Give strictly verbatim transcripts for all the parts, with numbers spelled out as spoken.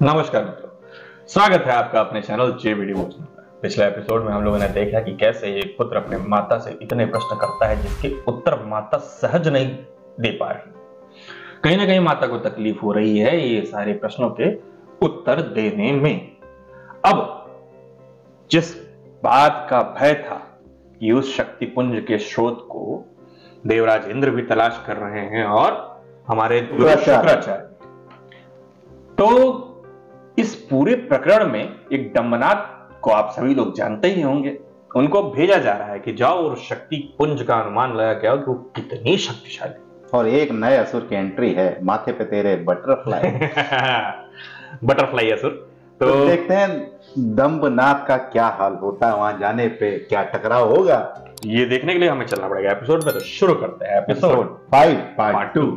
नमस्कार मित्रों, स्वागत है आपका अपने चैनल जे वीडियो में। पिछले एपिसोड में हम लोगों ने देखा कि कैसे एक पुत्र अपने माता से इतने प्रश्न करता है जिसके उत्तर माता सहज नहीं दे पा रही। कहीं ना कहीं माता को तकलीफ हो रही है ये सारे प्रश्नों के उत्तर देने में। अब जिस बात का भय था कि उस शक्तिपुंज के स्रोत को देवराज इंद्र भी तलाश कर रहे हैं और हमारे गुरु शुक्राचार्य, तो इस पूरे प्रकरण में एक डम्बनाथ को आप सभी लोग जानते ही होंगे। उनको भेजा जा रहा है कि जाओ और शक्ति पुंज का अनुमान लगा के आओ कि वो कितनी शक्तिशाली। और एक नए असुर की एंट्री है, माथे पे तेरे बटरफ्लाई बटरफ्लाई असुर। तो, तो देखते हैं डम्बनाथ का क्या हाल होता है, वहां जाने पे क्या टकराव होगा। ये देखने के लिए हमें चलना पड़ेगा एपिसोड में। तो शुरू करते हैं एपिसोड फाइव पार्ट टू।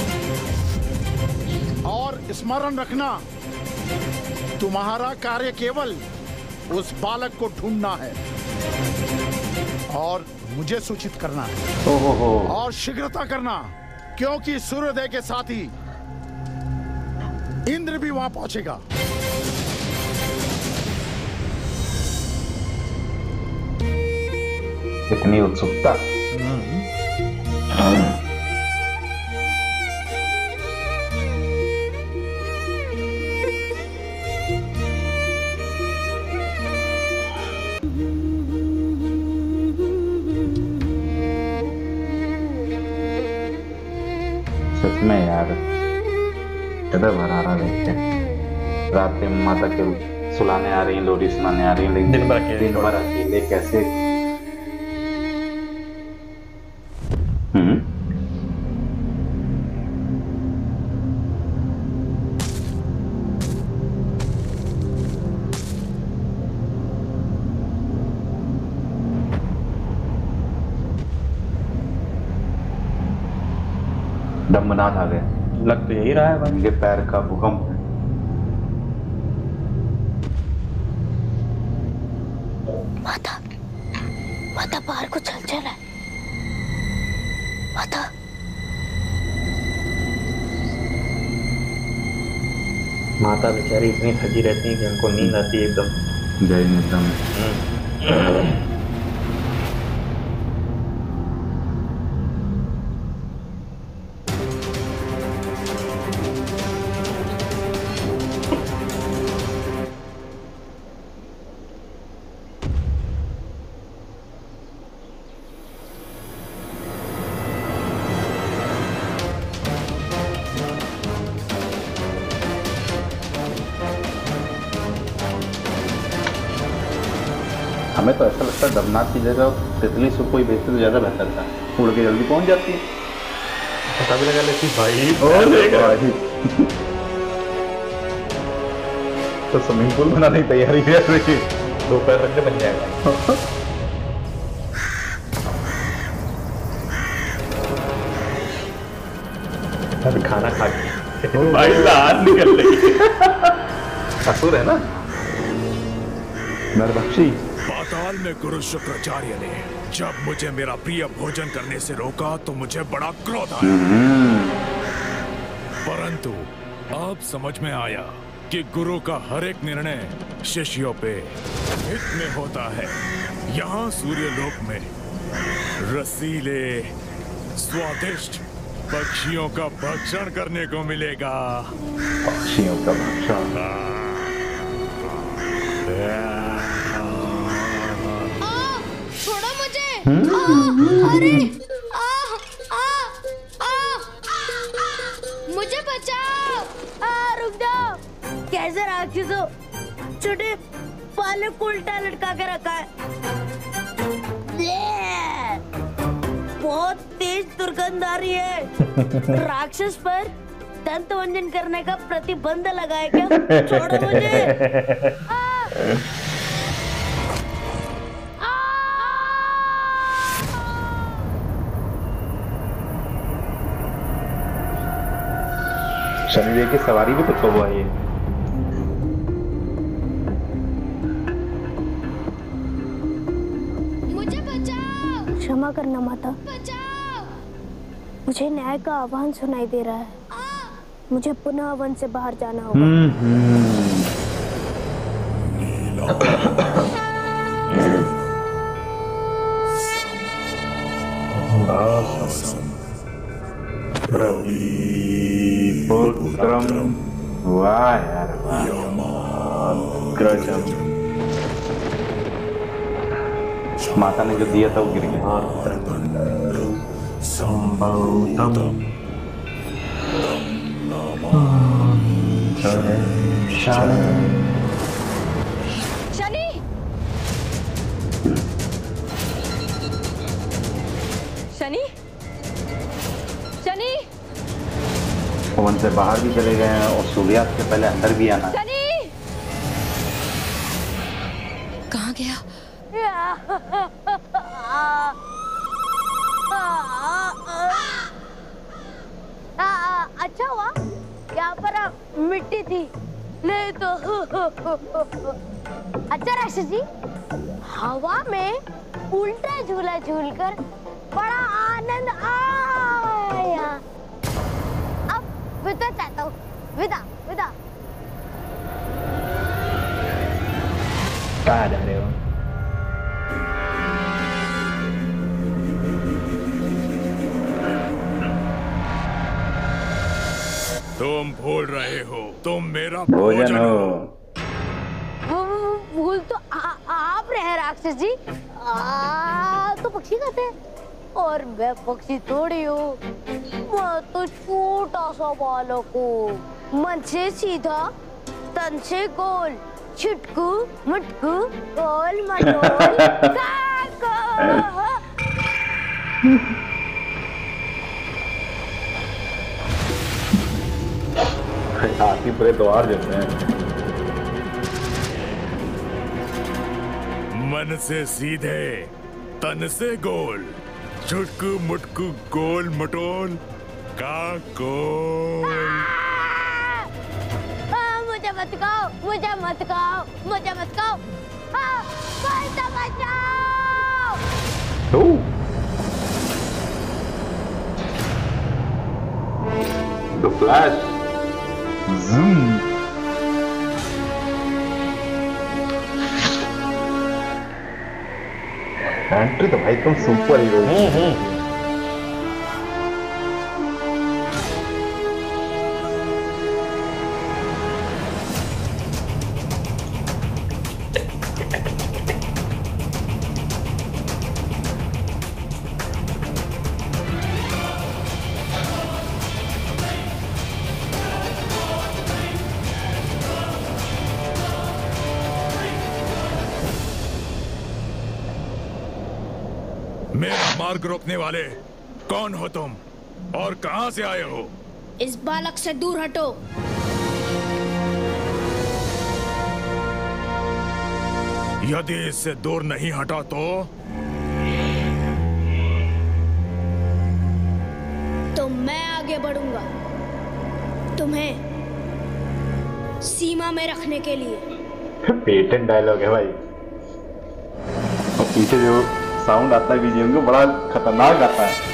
और स्मरण रखना, तुम्हारा कार्य केवल उस बालक को ढूंढना है और मुझे सूचित करना है। ओहो हो। और शीघ्रता करना, क्योंकि सूर्योदय के साथ ही इंद्र भी वहां पहुंचेगा। इतनी उत्सुकता। सच में यार कदर भरा रहा देखते हैं। रात में माता के सुलाने आ रही, लोरी सुनाने आ रही, लेकिन दिन भर अकेले दिन भर अकेले कैसे। हम्म डम्बनाथ आ गए। लग तो यही रहा है भाई। इनके पैर का भूकंप है। माता, माता बाहर को चल चल है। माता, माता बेचारी इतनी थकी रहती है कि उनको नींद आती है एकदम जय निद्रा में। हमें तो ऐसा लगता है डम्बनाथ की जगह तितली से कोई भेजते तो ज्यादा बेहतर था, उड़ के जल्दी पहुंच जाती है। पता भी लगा लेती भाई। तो स्विमिंग पूल बनाने की तैयारी है, दो पैर रखने बन जाएगा। अभी खाना खा के भाई दांत निकल रही। असुर है ना नरभक्षी। पाताल में गुरु शुक्राचार्य ने जब मुझे मेरा प्रिय भोजन करने से रोका तो मुझे बड़ा क्रोध आया, परंतु अब समझ में आया कि गुरु का हर एक निर्णय शिष्यों पे हित में होता है। यहाँ सूर्यलोक में रसीले स्वादिष्ट पक्षियों का भक्षण करने को मिलेगा। पक्षियों का भक्षण। छोड़ो मुझे। आ, अरे आ, आ, आ, मुझे बचाओ। आ, रुक जाओ। कैसे राक्षस हो? छोटे बालक को उल्टा लटका के रखा है। बहुत तेज दुर्गंध आ रही है। राक्षस पर दंत भंजन करने का प्रतिबंध लगाए क्या? छोड़ो मुझे। आ, शनिदेव की सवारी भी कुछ हुआ ये। मुझे बचाओ। क्षमा करना माता, बचाओ। मुझे न्याय का आह्वान सुनाई दे रहा है। मुझे पुनः वन से बाहर जाना होगा। हम्म हम्म पुत्रम, वाह यार, ग्रजम माता ने जो दिया था वो गिर गया। संभवतम शनि, शनि, शनि, वन से बाहर भी चले गए हैं और सूर्यास्त से पहले अंदर भी आना है। शनि कहाँ गया? अच्छा हुआ यहाँ पर मिट्टी थी, नहीं तो अच्छा राक्षस जी, हवा में उल्टा झूला झूलकर बड़ा आनंद आया। अब विदा चाहता हूँ, विदा विदा। कहाँ जा रहे हो? तुम भूल रहे हो तुम मेरा भोजन हो। वो भूल तो आ, आप रहे राक्षस जी। आ, तो पक्षी कहते हैं और मैं पक्षी थोड़ी हूँ, मैं तो छोटा सा बालक हूँ। मन से सीधा, तन से गोल, छुटकू मुटकू गोल मटोल काको। हाथी पूरे द्वार जैसे हैं। मन से सीधे, तन से गोल, छुटकू मुटकू गोल मटोल का गोल। मुझे मत खाओ, मुझे मत खाओ, मुझे मत खाओ। मुझे बचाओ। The Flash. Zoom. एंट्री तो भाई तुम सुपर हीरो। मेरा मार्ग रोकने वाले कौन हो तुम और कहां से आए हो? इस बालक से दूर हटो। यदि इससे दूर नहीं हटा तो तो मैं आगे बढ़ूंगा तुम्हें सीमा में रखने के लिए। पेटेंट डायलॉग है भाई। और पीछे जो साउंड आता है बीजीएम को बड़ा खतरनाक आता है।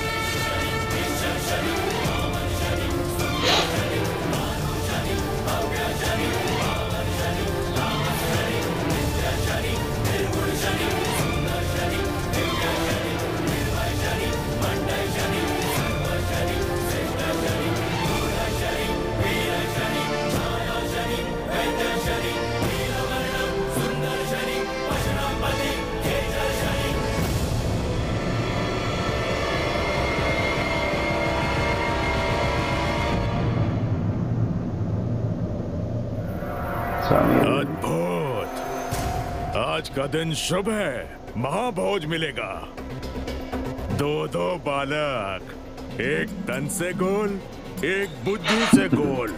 अद्भुत, आज का दिन शुभ है। महाभोज मिलेगा। दो दो बालक, एक तन से गोल, एक बुद्धि से गोल।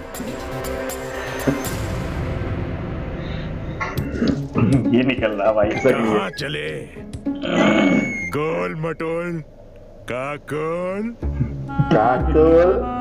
ये निकल रहा भाई सही है। कहाँ चले? गोल मटोल का गोल। काकुल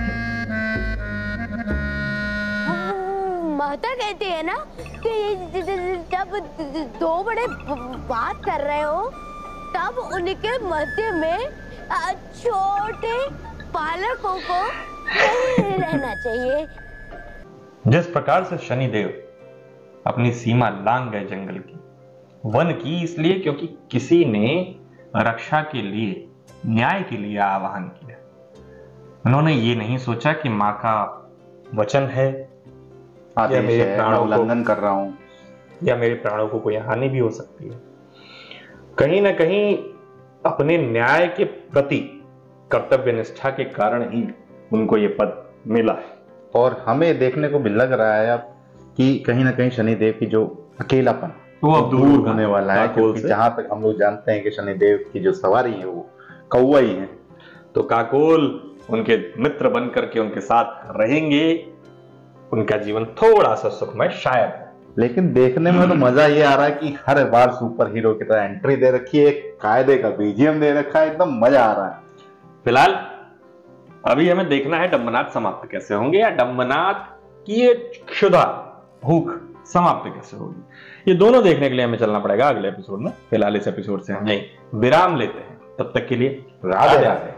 माता कहती है ना कि जब दो बड़े बात कर रहे हो तब उनके मध्य में छोटे बालकों को नहीं रहना चाहिए। जिस प्रकार से शनिदेव अपनी सीमा लांघ गए जंगल की, वन की, इसलिए क्योंकि किसी ने रक्षा के लिए, न्याय के लिए आह्वान किया। उन्होंने ये नहीं सोचा कि माँ का वचन है या मेरे प्राणों को उल्लंघन कर रहा हूं, या मेरे प्राणों को कोई हानि भी हो सकती है। कहीं ना कहीं अपने न्याय के प्रति कर्तव्य निष्ठा के कारण ही उनको ये पद मिला है। और हमें देखने को भी लग रहा है अब कि कहीं ना कहीं शनिदेव की जो अकेलापन वो अब दूर दूर होने वाला है, काकोल क्योंकि से। जहां तक हम लोग जानते हैं कि शनिदेव की जो सवारी है वो कौवा ही है। तो काकोल उनके मित्र बन करके उनके साथ रहेंगे, उनका जीवन थोड़ा सा सुखमय शायद। लेकिन देखने में तो मजा ये आ रहा है कि हर बार सुपर हीरो की तरह एंट्री दे रखी है, एक कायदे का बीजीएम दे रखा है, एकदम मजा आ रहा है। फिलहाल अभी हमें देखना है डम्बनाथ समाप्त कैसे होंगे, या डम्बनाथ की ये क्षुधा, भूख समाप्त कैसे होगी। ये दोनों देखने के लिए हमें चलना पड़ेगा अगले एपिसोड में। फिलहाल इस एपिसोड से हम यही विराम लेते हैं, तब तक के लिए राधे राधे।